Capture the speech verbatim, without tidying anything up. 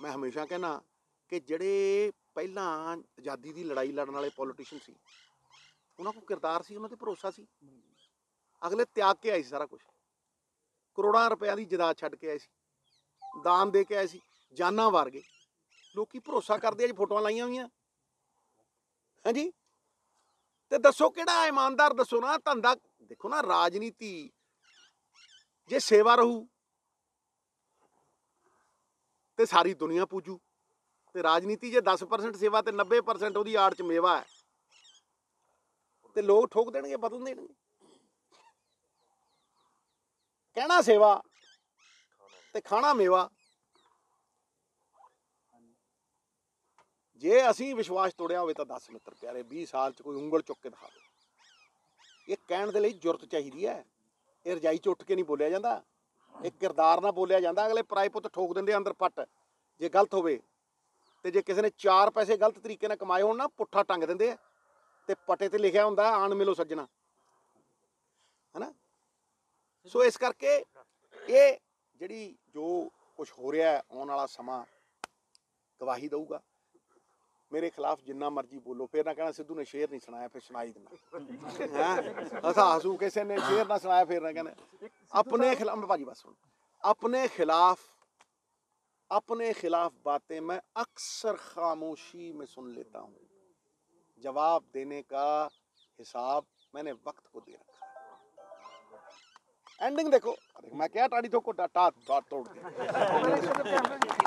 मैं हमेशा कहना कि ਜਿਹੜੇ ਪਹਿਲਾਂ ਆਜ਼ਾਦੀ ਦੀ ਲੜਾਈ ਲੜਨ ਵਾਲੇ ਪੋਲੀਟੀਸ਼ੀਅਨ ਸੀ ਉਹਨਾਂ ਕੋਲ ਕਿਰਦਾਰ ਸੀ, ਉਹਨਾਂ ਤੇ ਭਰੋਸਾ ਸੀ। ਅਗਲੇ ਤਿਆਗ ਕੇ ਆਏ ਸੀ ਸਾਰਾ ਕੁਝ, ਕਰੋੜਾਂ ਰੁਪਇਆਂ ਦੀ ਜਾਇਦਾਦ ਛੱਡ ਕੇ ਆਏ ਸੀ, ਦਾਨ ਦੇ ਕੇ ਆਏ ਸੀ, ਜਾਨਾਂ ਵਾਰ ਗਏ। ਲੋਕੀ ਭਰੋਸਾ ਕਰਦੇ ਆ ਜੀ, ਫੋਟੋਆਂ ਲਾਈਆਂ ਹੋਈਆਂ ਹਾਂਜੀ। ਤੇ ਦੱਸੋ ਕਿਹੜਾ ਇਮਾਨਦਾਰ, ਦੱਸੋ ਨਾ। ਧੰਦਾ ਦੇਖੋ ਨਾ, ਰਾਜਨੀਤੀ ਜੇ ਸੇਵਾ ਰਹੂ ਤੇ ਸਾਰੀ ਦੁਨੀਆ ਪੂਜੂ, ਤੇ ਰਾਜਨੀਤੀ ਜੇ ਦਸ ਪਰਸੈਂਟ ਸੇਵਾ ਤੇ ਨੱਬੇ ਪਰਸੈਂਟ ਉਹਦੀ ਆੜ ਚ ਮੇਵਾ ਹੈ ਤੇ ਲੋਕ ਠੋਕ ਦੇਣਗੇ, ਬਦਲ ਦੇਣਗੇ। ਕਹਿਣਾ ਸੇਵਾ ਤੇ ਖਾਣਾ ਮੇਵਾ। ਜੇ ਅਸੀਂ ਵਿਸ਼ਵਾਸ ਤੋੜਿਆ ਹੋਵੇ ਤਾਂ ਦਸ ਮਿੱਤਰ ਪਿਆਰੇ ਵੀਹ ਸਾਲ ਚ ਕੋਈ ਉਂਗਲ ਚੁੱਕ ਕੇ ਦਿਖਾ ਦੇ। ਇਹ ਕਹਿਣ ਦੇ ਲਈ ਜੁਰਤ ਚਾਹੀਦੀ ਹੈ। ਇਹ ਰਜਾਈ ਚ ਉੱਠ ਕੇ ਨਹੀਂ ਬੋਲਿਆ ਜਾਂਦਾ, ਇਹ ਕਿਰਦਾਰ ਨਾਲ ਬੋਲਿਆ ਜਾਂਦਾ। ਅਗਲੇ ਪਰਾਏ ਪੁੱਤ ਠੋਕ ਦਿੰਦੇ ਅੰਦਰ ਪੱਟ ਜੇ ਗਲਤ ਹੋਵੇ, ਤੇ ਜੇ ਕਿਸੇ ਨੇ ਚਾਰ ਪੈਸੇ ਗਲਤ ਤਰੀਕੇ ਨਾਲ ਕਮਾਏ ਹੋਣ ਨਾ, ਪੁੱਠਾ ਟੰਗ ਦਿੰਦੇ ਆ ਤੇ ਪੱਟੇ ਤੇ ਲਿਖਿਆ ਹੁੰਦਾ ਆਣ ਮਿਲੋ ਸੱਜਣਾ, ਹਨਾ। ਸੋ ਇਸ ਕਰਕੇ ਇਹ ਜਿਹੜੀ ਜੋ ਕੁਛ ਹੋ ਰਿਹਾ, ਆਉਣ ਵਾਲਾ ਸਮਾਂ ਗਵਾਹੀ ਦਊਗਾ। ਮੇਰੇ ਖਿਲਾਫ ਜਿੰਨਾ ਮਰਜ਼ੀ ਬੋਲੋ, ਫਿਰ ਨਾ ਕਹਿਣਾ ਸਿੱਧੂ ਨੇ ਸ਼ੇਰ ਨਹੀਂ ਸੁਣਾਇਆ, ਫਿਰ ਸੁਣਾਈ ਦਿੰਦਾ ਹੈ। ਹਸਾ ਹਸੂ ਕਿਸੇ ਨੇ ਸ਼ੇਰ ਨਾ ਸੁਣਾਇਆ, ਫਿਰ ਨਾ ਕਹਿੰਦੇ अपने खिलाफ। भाजी बस सुन, अपने खिलाफ अपने खिलाफ बातें मैं अक्सर खामोशी में सुन लेता हूँ। जवाब देने का हिसाब मैंने वक्त को दे रखा है। एंडिंग देखो, मैं क्या टाड़ी ठोको टा तोड़